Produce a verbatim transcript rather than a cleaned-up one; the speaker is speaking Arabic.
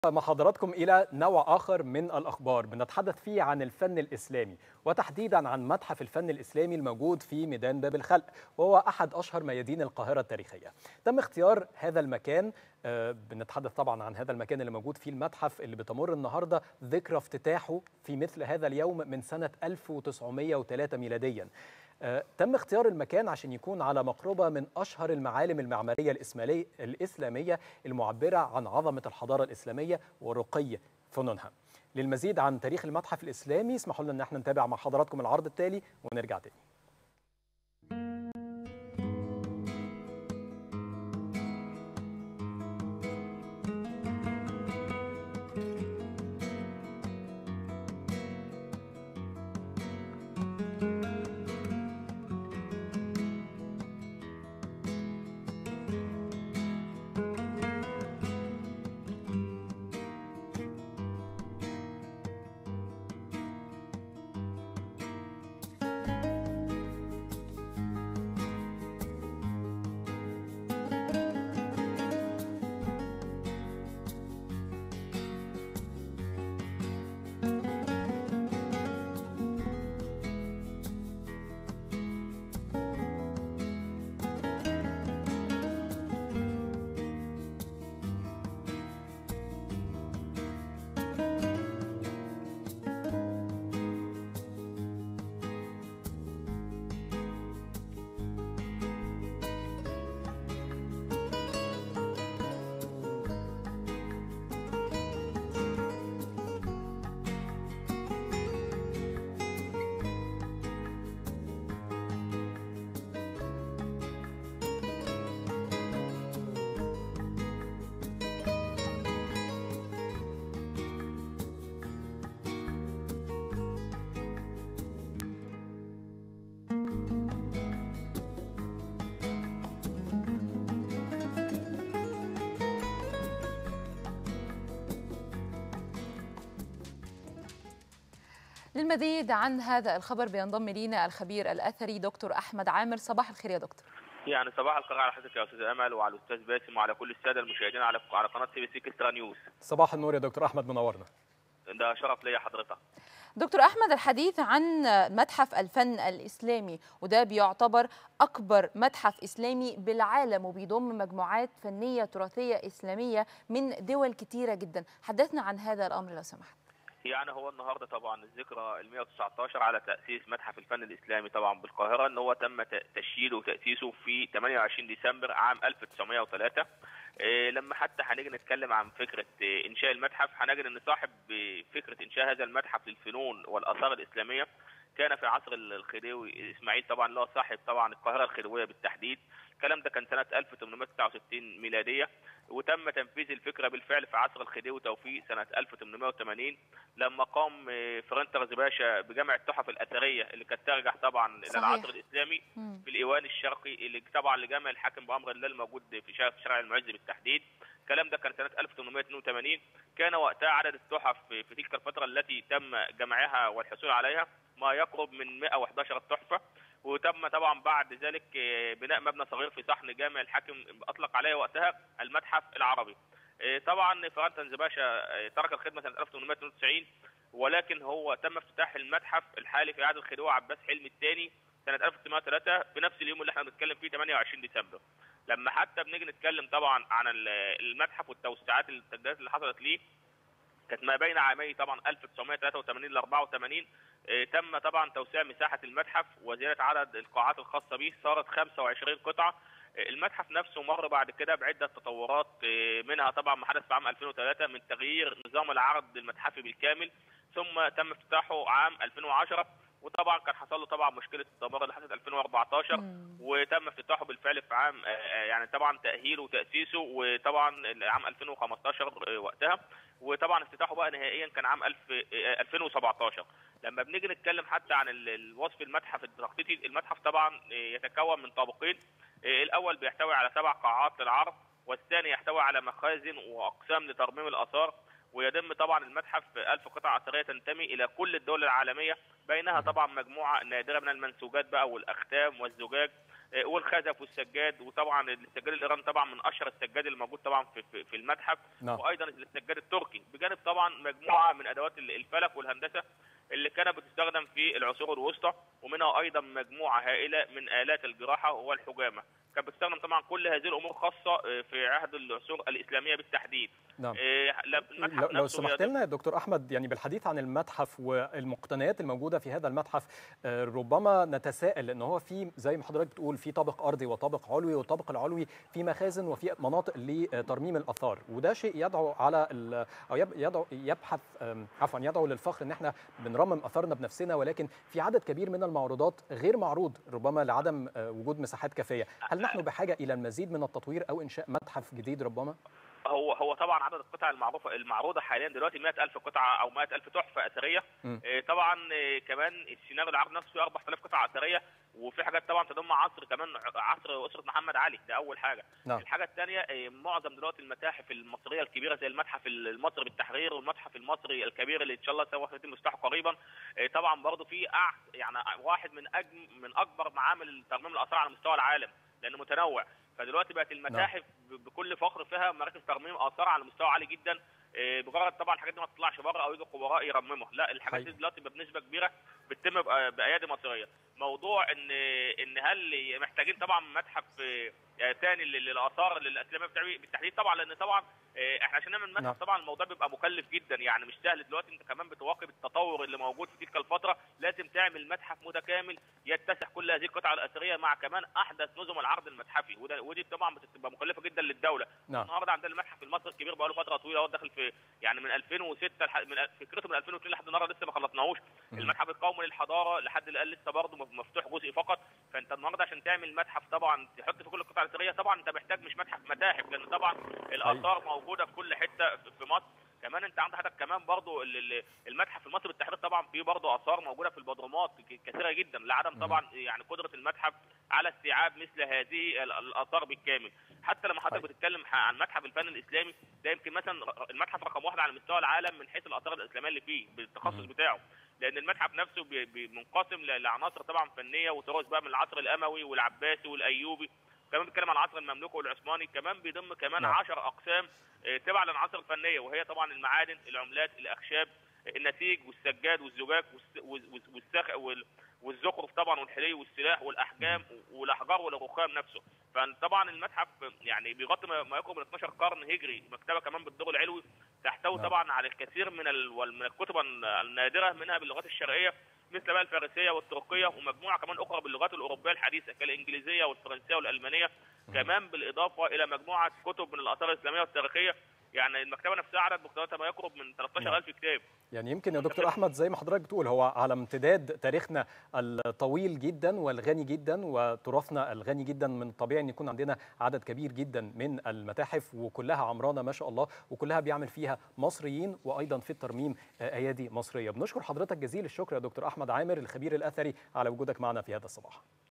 مع حضراتكم إلى نوع آخر من الأخبار بنتحدث فيه عن الفن الإسلامي، وتحديدا عن متحف الفن الإسلامي الموجود في ميدان باب الخلق، وهو أحد أشهر ميادين القاهرة التاريخية. تم اختيار هذا المكان، آه بنتحدث طبعا عن هذا المكان اللي موجود فيه المتحف اللي بتمر النهارده ذكرى افتتاحه في مثل هذا اليوم من سنة ألف وتسعمائة وثلاثة ميلاديا. آه، تم اختيار المكان عشان يكون على مقربة من أشهر المعالم المعمارية الإسلامية المعبرة عن عظمة الحضارة الإسلامية ورقي فنونها. للمزيد عن تاريخ المتحف الإسلامي اسمحوا لنا أن احنا نتابع مع حضراتكم العرض التالي ونرجع تاني. للمزيد عن هذا الخبر بينضم لينا الخبير الأثري دكتور أحمد عامر. صباح الخير يا دكتور. يعني صباح الخير على حضرتك يا استاذ امل وعلى الاستاذ باسم وعلى كل الساده المشاهدين على على قناه سي بي سي كسترا نيوز. صباح النور يا دكتور أحمد، منورنا. ده شرف ليا حضرتك. دكتور أحمد، الحديث عن متحف الفن الإسلامي، وده بيعتبر أكبر متحف إسلامي بالعالم وبيضم مجموعات فنية تراثية إسلامية من دول كتيرة جدا، حدثنا عن هذا الأمر لو سمحت. يعني هو النهارده طبعا الذكرى ال مئة وتسعة عشر على تأسيس متحف الفن الإسلامي طبعا بالقاهرة، ان هو تم تشييده وتأسيسه في ثمانية وعشرين ديسمبر عام ألف وتسعمائة وثلاثة. إيه لما حتى هنيجي نتكلم عن فكرة إنشاء المتحف هنجد ان صاحب فكرة إنشاء هذا المتحف للفنون والآثار الإسلامية كان في عصر الخديوي اسماعيل طبعا، اللي هو صاحب طبعا القاهرة الخديوية بالتحديد. الكلام ده كان سنة ألف وثمانمائة وتسعة وستين ميلادية، وتم تنفيذ الفكرة بالفعل في عصر الخديوي توفيق سنة ألف وثمانمائة وثمانين، لما قام فرنترز باشا بجمع التحف الأثرية اللي كانت ترجع طبعا إلى العصر الإسلامي في الإيوان الشرقي اللي طبعا لجمع الحاكم بأمر الله الموجود في شارع المعز بالتحديد. الكلام ده كان سنة ألف وثمانمائة واثنين وثمانين. كان وقتها عدد التحف في تلك الفترة التي تم جمعها والحصول عليها ما يقرب من مئة وأحد عشر تحفة، وتم طبعا بعد ذلك بناء مبنى صغير في صحن جامع الحاكم اطلق عليه وقتها المتحف العربي. طبعا فرنترز باشا ترك الخدمه سنه ألف وثمانمائة واثنين وتسعين، ولكن هو تم افتتاح المتحف الحالي في عهد الخديوي عباس حلمي الثاني سنه ألف وتسعمائة وثلاثة في نفس اليوم اللي احنا بنتكلم فيه ثمانية وعشرين ديسمبر. لما حتى بنيجي نتكلم طبعا عن المتحف والتوسعات التجديدات اللي حصلت ليه، كانت ما بين عامي طبعا ألف وتسعمائة وثلاثة وثمانين ل أربعة وثمانين تم طبعا توسيع مساحه المتحف وزياده عدد القاعات الخاصه به، صارت خمسة وعشرين قطعه. المتحف نفسه مر بعد كده بعده تطورات، منها طبعا ما حدث في عام ألفين وثلاثة من تغيير نظام العرض المتحفي بالكامل، ثم تم افتتاحه عام ألفين وعشرة، وطبعا كان حصل له طبعا مشكله الدمار اللي حصلت ألفين وأربعة عشر، مم. وتم افتتاحه بالفعل في عام يعني طبعا تاهيله وتاسيسه وطبعا عام ألفين وخمسة عشر وقتها، وطبعا افتتاحه بقى نهائيا كان عام ألفين وسبعة عشر. لما بنيجي نتكلم حتى عن الوصف المتحف التخطيطي، المتحف طبعا يتكون من طابقين، الاول بيحتوي على سبع قاعات للعرض، والثاني يحتوي على مخازن واقسام لترميم الاثار، ويضم طبعا المتحف ألف قطعه اثريه تنتمي الى كل الدول العالميه، بينها طبعا مجموعه نادره من المنسوجات بقى والاختام والزجاج. والخزف والسجاد، وطبعا السجاد الايراني طبعا من اشهر السجاد اللي موجود طبعا في في المتحف، نعم. وايضا السجاد التركي، بجانب طبعا مجموعه من ادوات الفلك والهندسه اللي كانت بتستخدم في العصور الوسطى، ومنها ايضا مجموعه هائله من الات الجراحه والحجامه. كانت بتستخدم طبعا كل هذه الامور خاصه في عهد العصور الاسلاميه بالتحديد. نعم. المتحف لو سمحت لنا يا دكتور احمد، يعني بالحديث عن المتحف والمقتنيات الموجوده في هذا المتحف، ربما نتساءل ان هو في زي ما حضرتك بتقول في طابق ارضي وطابق علوي، والطابق العلوي في مخازن وفي مناطق لترميم الاثار، وده شيء يدعو على او يدعو يبحث عفوا يدعو للفخر ان احنا بنرمم اثارنا بنفسنا، ولكن في عدد كبير من المعروضات غير معروض ربما لعدم وجود مساحات كافيه. هل نحن بحاجه الى المزيد من التطوير او انشاء متحف جديد ربما؟ هو هو طبعا عدد القطع المعروفه المعروضه حاليا دلوقتي مئة ألف قطعه او مئة ألف تحفه اثريه. إيه طبعا إيه كمان السيناريو العرض نفسه فيه أربعة آلاف قطعه اثريه، وفي حاجات طبعا تضم عصر كمان عصر اسره محمد علي، ده اول حاجه. نعم. الحاجه الثانيه إيه معظم دلوقتي المتاحف المصريه الكبيره زي المتحف المصري بالتحرير والمتحف المصري الكبير اللي ان شاء الله سوف يتم افتتاحه قريبا، إيه طبعا برضه في يعني واحد من أجم من اكبر معامل ترميم الاثار على مستوى العالم لانه متنوع. فدلوقتي بقت المتاحف بكل فخر فيها مراكز ترميم اثار على مستوى عالي جدا، بمجرد طبعا الحاجات دي ما تطلعش بره او يجوا خبراء يرمموا، لا الحاجات دي دلوقتي بنسبه كبيره بتتم بايادي مصريه. موضوع ان ان هل محتاجين طبعا متحف ثاني للاثار الاسلاميه بالتحديد طبعا، لان طبعا احنا عشان نعمل متحف طبعا الموضوع بيبقى مكلف جدا، يعني مش سهل. دلوقتي انت كمان بتواكب التطور اللي موجود في تلك الفتره، لازم تعمل متحف متكامل يتسع كل هذه القطع الاثريه مع كمان احدث نظم العرض المتحفي، وده ودي طبعا بتبقى مكلفه جدا للدوله. نعم. النهارده عندنا المتحف المصري الكبير بقى له فتره طويله، هو داخل في يعني من ألفين وستة لحد من فكرته من ألفين واثنين لحد النهارده لسه ما خلصناهوش. المتحف القومي للحضاره لحد الان لسه برضه مفتوح جزئي فقط. فانت النهارده عشان تعمل متحف طبعا تحط في كل القطع الاثريه، طبعا انت محتاج مش متحف متاحف، لان طبعا الاثار موجوده في كل حته في مصر. كمان انت عندك حضرتك كمان برضه المتحف المصري بالتحرير طبعا فيه برضه اثار موجوده في البدرومات كثيره جدا، لعدم طبعا يعني قدره المتحف على استيعاب مثل هذه الاثار بالكامل. حتى لما حضرتك بتتكلم عن متحف الفن الاسلامي، ده يمكن مثلا المتحف رقم واحد على مستوى العالم من حيث الاثار الاسلاميه اللي فيه بالتخصص بتاعه، لان المتحف نفسه منقسم لعناصر طبعا فنيه وتراث بقى من العصر الاموي والعباسي والايوبي، كمان بيتكلم عن العصر المملوكي والعثماني، كمان بيضم كمان عشر اقسام تبع للعناصر الفنيه، وهي طبعا المعادن، العملات، الاخشاب، النسيج والسجاد والزجاج والسخ والزخرف طبعا والحلي والسلاح والاحجام والاحجار والرخام نفسه. فطبعا المتحف يعني بيغطي ما يقرب من اثناشر قرن هجري، مكتبه كمان بالدور العلوي تحتوي طبعا على الكثير من من الكتب النادره منها باللغات الشرقيه مثل بقى الفارسيه والتركيه، ومجموعه كمان اخرى باللغات الاوروبيه الحديثه كالانجليزيه والفرنسيه والالمانيه، كمان بالاضافه الى مجموعه كتب من الاثار الاسلاميه والتاريخيه. يعني المكتبه نفسها عدد مكتباتها ما يقرب من ثلاثة عشر ألف كتاب. يعني يمكن يا دكتور احمد زي ما حضرتك بتقول هو على امتداد تاريخنا الطويل جدا والغني جدا وتراثنا الغني جدا، من الطبيعي ان يكون عندنا عدد كبير جدا من المتاحف وكلها عمرانه ما شاء الله، وكلها بيعمل فيها مصريين، وايضا في الترميم ايادي مصريه. بنشكر حضرتك جزيل الشكر يا دكتور احمد عامر الخبير الاثري على وجودك معنا في هذا الصباح.